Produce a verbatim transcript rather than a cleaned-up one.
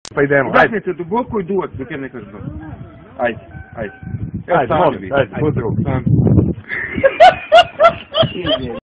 Pa idemo, ajde. Udahnete duboko i duvak dok ja ne kažem dobro. Ajde, ajde. Ajde, molim, ajde, put ruku.